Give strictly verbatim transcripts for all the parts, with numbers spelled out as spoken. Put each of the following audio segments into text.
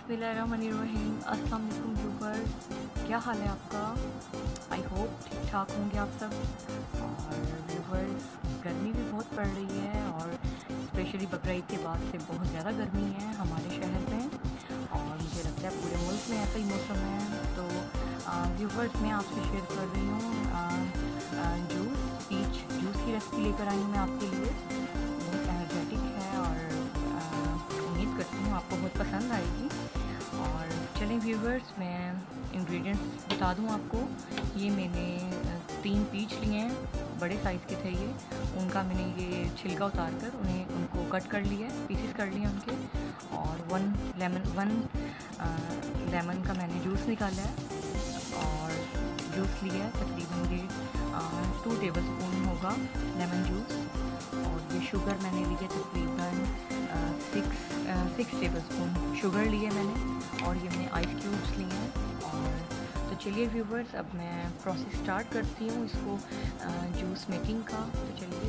बिस्मिल्लाहिर्रहमानिर्रहीम। अस्सलाम वालेकुम व्यूअर्स, क्या हाल है आपका? आई होप ठीक ठाक होंगे आप सब। और व्यूअर्स, गर्मी भी बहुत पड़ रही है और स्पेशली बकरा ईद के बाद से बहुत ज़्यादा गर्मी है हमारे शहर में और मुझे लगता है पूरे मुल्क में ऐसा ही मौसम है। तो व्यूअर्स, मैं आपसे शेयर कर रही हूँ जूस पीच जूस की रेसिपी लेकर आई हूँ मैं आपके लिए। बहुत एनर्जेटिक है और उम्मीद करती हूँ आपको बहुत पसंद आएगी। और चलें व्यूवर्स, मैं इंग्रेडिएंट्स बता दूँ आपको। ये मैंने तीन पीच लिए हैं, बड़े साइज़ के थे ये। उनका मैंने ये छिलका उतार कर उन्हें उनको कट कर लिया है, पीसेस कर लिए उनके। और वन लेमन वन लेमन का मैंने जूस निकाला है और जूस लिया है तकरीबन ये टू टेबल स्पून होगा लेमन जूस। और ये शुगर मैंने ली है तकरीबन six six tablespoon sugar लिए मैंने। और ये मैंने आइस क्यूब्स लिए हैं। और तो चलिए व्यूवर्स, अब मैं प्रोसेस स्टार्ट करती हूँ इसको जूस मेकिंग का। तो चलिए,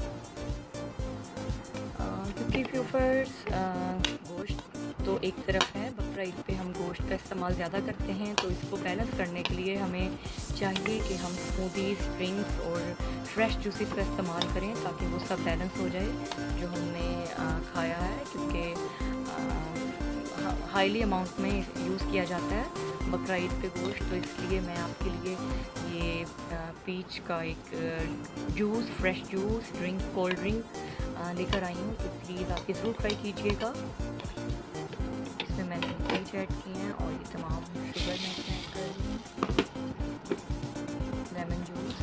क्योंकि व्यूवर्स गोश्त तो एक तरफ है, बकरा ईद पे हम गोश्त का इस्तेमाल ज़्यादा करते हैं, तो इसको बैलेंस करने के लिए हमें चाहिए कि हम स्मूदीज़, ड्रिंक्स और फ्रेश जूसेस का इस्तेमाल करें ताकि वो सब बैलेंस हो जाए जो हमने खाया है। क्योंकि हाईली अमाउंट में यूज़ किया जाता है बकरा ईद पे गोश्त, तो इसलिए मैं आपके लिए ये पीच का एक juice, fresh juice drink, cold drink लेकर आई हूँ। तो प्लीज़ आप ये ज़रूर ट्राई कीजिएगा। इसमें मैंने पीच ऐड किए हैं और ये तमाम शुगर मैं ऐड कर रही हूँ, लेमन जूस,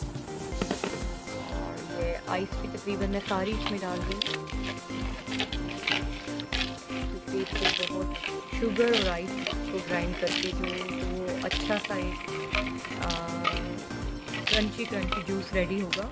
और ये आइस भी तकरीबन मैं सारी इसमें डाल रही हूँ। तो बहुत शुगर और आइस को ग्राइंड करके जो वो अच्छा सा एक क्रंची क्रंची जूस रेडी होगा।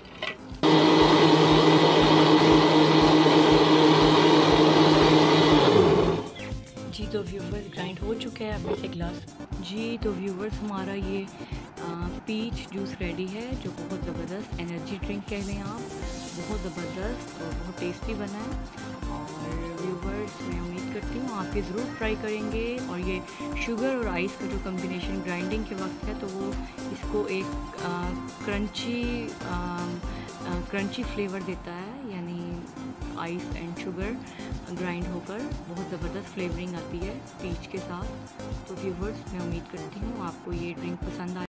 जी तो व्यूवर्स, ग्राइंड हो चुका है। अब इसे ग्लास जी तो व्यूवर्स, हमारा ये पीच जूस रेडी है जो बहुत ज़बरदस्त एनर्जी ड्रिंक कह लें आप। बहुत ज़बरदस्त और बहुत टेस्टी बना है। और व्यूवर्स, मैं उम्मीद करती हूँ आप ये ज़रूर ट्राई करेंगे। और ये शुगर और आइस का जो कम्बिनेशन ग्राइंडिंग के वक्त है, तो वो इसको एक क्रंची क्रंची फ्लेवर देता है, यानी आइस एंड शुगर ग्राइंड होकर बहुत ज़बरदस्त फ्लेवरिंग आती है पीच के साथ। तो व्यूवर्स, मैं उम्मीद करती हूँ आपको ये ड्रिंक पसंद आए।